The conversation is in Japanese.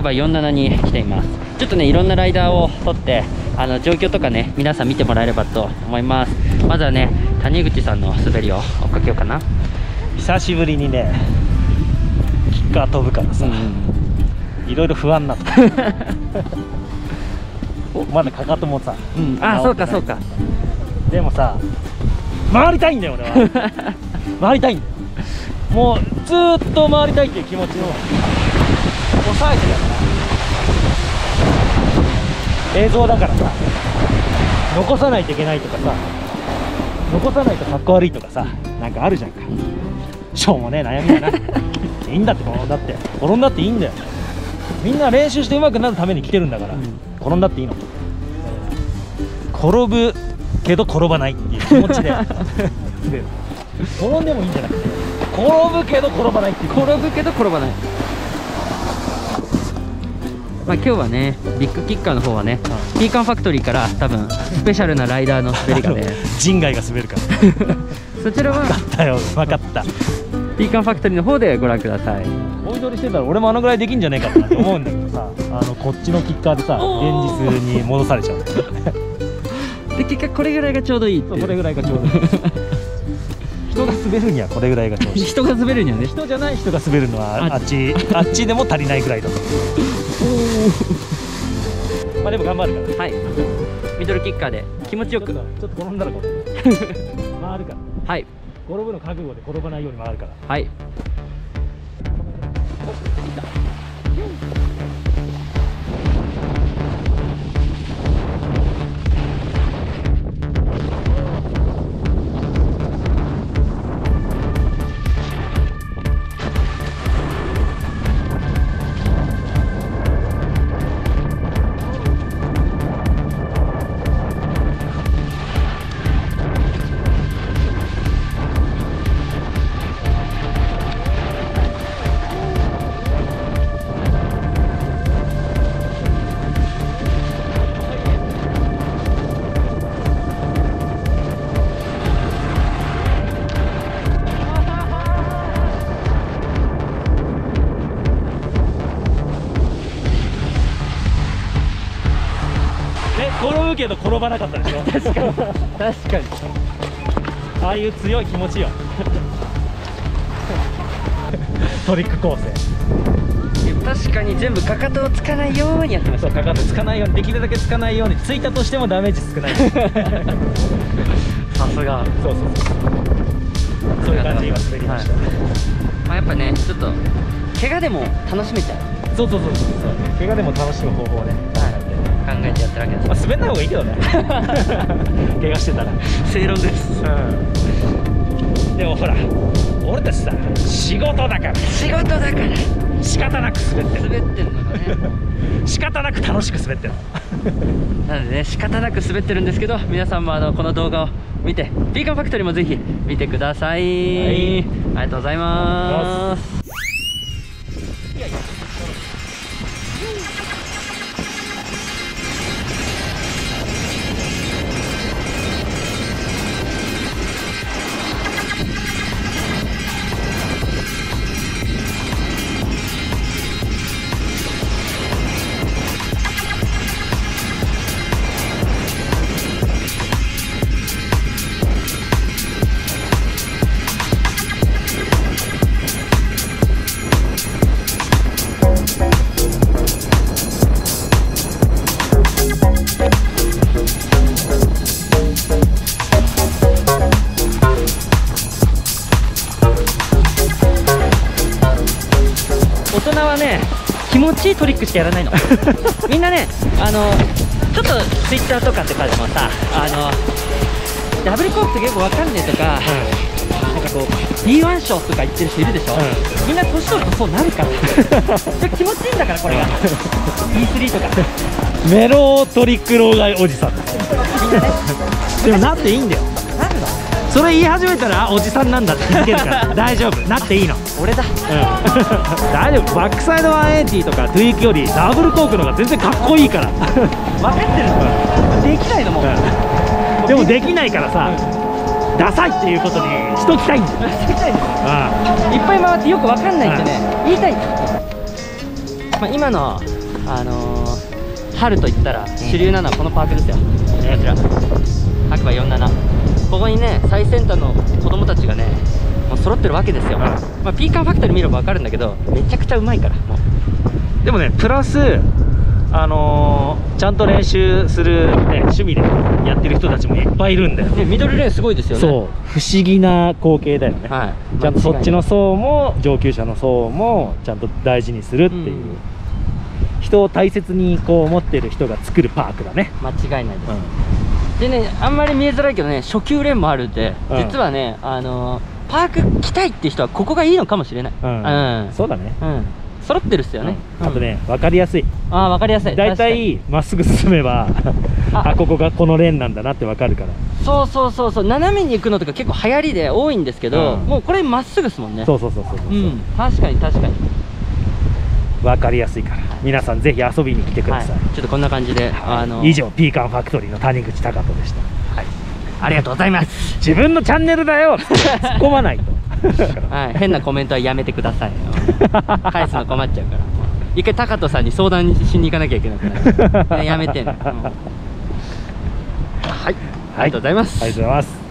バー47に来ています。ちょっとね、いろんなライダーを撮って状況とかね、皆さん見てもらえればと思います。まずはね、谷口さんの滑りを追っかけようかな。 久しぶりにね、キッカー飛ぶからさ、いろいろ不安になったまだかかともさ、 あ、そうかそうか。 でもさ、回りたいんだよ俺は回りたいんだよ。もうずーっと回りたいっていう気持ちを抑えてたから、映像だからさ、残さないといけないとかさ、残さないとかっこ悪いとかさ、なんかあるじゃんか。しょうもねえ悩みだな。いいんだって、だって転んだっていいんだよ。みんな練習して上手くなるために来てるんだから、転んだっていいの。転ぶけど転ばないっていう気持ちで転んでもいいんじゃなくて、転ぶけど転ばないっていう、 転ぶけど転ばない。まあ今日はね、ビッグキッカーの方はね、ピーカンファクトリーから多分スペシャルなライダーの滑りがね、 人外が滑るからそちらは分かったよ、分かった。 ピーカンファクトリーの方でご覧ください。 追い取りしてたら俺もあのぐらいできんじゃねえかなと思うんだけどさ、こっちのキッカーでさ、現実に戻されちゃうで、結果これぐらいがちょうどいいっていう。 これぐらいがちょうどいい人が滑るにはこれぐらいがちょうどいい。 人が滑るにはね、 人じゃない人が滑るのはあっちでも足りないぐらいだとまあでも頑張るから。 はい、ミドルキッカーで気持ちよく、 ちょっと転んだらこれ回るから。 はい、 転ぶの覚悟で転ばないように回るから。 はい。 転ぶけど転ばなかったでしょ。確かに確かに、ああいう強い気持ちよトリック構成。 確かに全部かかとをつかないようにやってました。 そう、かかとつかないように、できるだけつかないように、ついたとしてもダメージ少ないさすが。 そうそういう感じで今滑りました。 まあやっぱね、ちょっと怪我でも楽しめちゃう。 そう怪我でも楽しむ方法をね、 考えてやってるわけです。 まあ滑んない方がいいけどね怪我してたら。 正論です。 でもほら、俺たちさ、仕事だから仕方なく滑ってるのがね仕方なく楽しく滑ってるなのでね、仕方なく滑ってるんですけど、皆さんもこの動画を見て、ピーカンファクトリーもぜひ見てください。ありがとうございます。大人はね、気持ちいいトリックしかやらないのみんなね、ちょっとツイッターとかとかでもさ、ダブルコークって結構わかんねえとか、なんかこう B1 賞とか言ってる人いるでしょ、みんな年取るとそうなるから気持ちいいんだから、これが E3 とかメロトリック老害おじさんみんなねでもなっていいんだよ。 なるの、 それ言い始めたらおじさんなんだって気づけるから大丈夫、なっていいの。 俺だ、 大丈夫。バックサイド180とかトゥイークよりダブルコークの方が全然かっこいいから分かってるの、できないのもう、 でもできないからさ、ダサいっていうことにしときたいんだよ。 いっぱい回ってよく分かんないってね、言いたい。まあ今の春といったら主流なのはこのパークですよ、こちら白馬47。ここにね最先端の子供たちがねもう揃ってるわけですよ。まあ、ピーカンファクトリー見れば分かるんだけど、めちゃくちゃうまいから。もうでもねプラスちゃんと練習する、ね、趣味でやってる人たちもいっぱいいるんだよ、 ね、ミドルレーンすごいですよね。 そう不思議な光景だよね、 はい、 ちゃんとそっちの層も上級者の層もちゃんと大事にするっていう、人を大切にこう思ってる人が作るパークだね。 間違いないです、でね、あんまり見えづらいけどね、初級レーンもあるんで、実はねパーク来たいっていう人はここがいいのかもしれない。 そうだね、 揃ってるっすよね。 あとね分かりやすい。 分かりやすい。 だいたいまっすぐ進めばここがこのレーンなんだなって分かるから。 そう斜めに行くのとか結構流行りで多いんですけど、もうこれまっすぐですもんね。 そう確かに分かりやすいから、皆さんぜひ遊びに来てください。 ちょっとこんな感じで、 以上ピーカンファクトリーの谷口貴人でした。 ありがとうございます。 自分のチャンネルだよって突っ込まないと変なコメントはやめてください。返すの困っちゃうから。一回高人さんに相談しに行かなきゃいけなくなる、やめてね。はい、ありがとうございます。 ありがとうございます。